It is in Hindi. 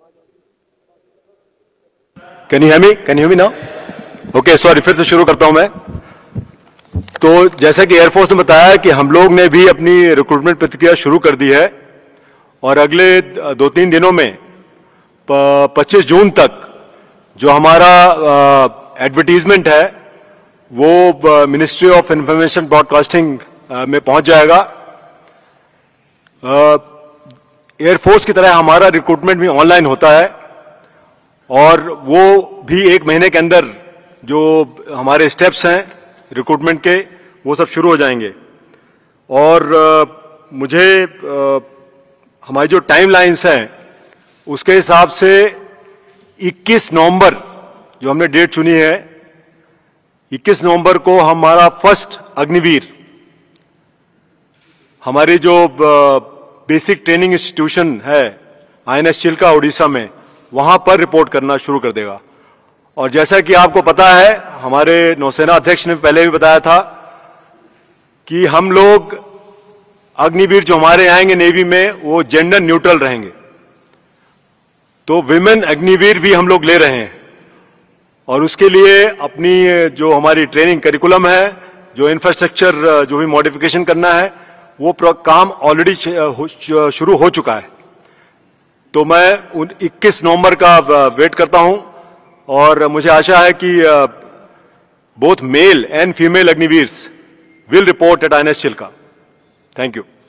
Can you hear me now? Okay, sorry, फिर से शुरू करता हूं मैं। तो जैसा कि एयरफोर्स ने बताया कि हम लोग ने भी अपनी रिक्रूटमेंट प्रक्रिया शुरू कर दी है और अगले 2-3 दिनों में 25 जून तक जो हमारा एडवर्टीजमेंट है वो मिनिस्ट्री ऑफ इंफॉर्मेशन ब्रॉडकास्टिंग में पहुंच जाएगा। एयरफोर्स की तरह हमारा रिक्रूटमेंट भी ऑनलाइन होता है और वो भी 1 महीने के अंदर जो हमारे स्टेप्स हैं रिक्रूटमेंट के वो सब शुरू हो जाएंगे। और मुझे हमारी जो टाइमलाइंस हैं उसके हिसाब से 21 नवंबर जो हमने डेट चुनी है, 21 नवंबर को हमारा फर्स्ट अग्निवीर हमारी जो बेसिक ट्रेनिंग इंस्टीट्यूशन है INS चिल्का उड़ीसा में, वहां पर रिपोर्ट करना शुरू कर देगा। और जैसा कि आपको पता है, हमारे नौसेना अध्यक्ष ने पहले भी बताया था कि हम लोग अग्निवीर जो हमारे आएंगे नेवी में वो जेंडर न्यूट्रल रहेंगे। तो विमेन अग्निवीर भी हम लोग ले रहे हैं और उसके लिए अपनी जो हमारी ट्रेनिंग करिकुलम है, जो इंफ्रास्ट्रक्चर जो भी मॉडिफिकेशन करना है, वो काम ऑलरेडी शुरू हो चुका है। तो मैं 21 नवंबर का वेट करता हूं और मुझे आशा है कि both male and female Agniveers will report at INS Chilka. Thank you.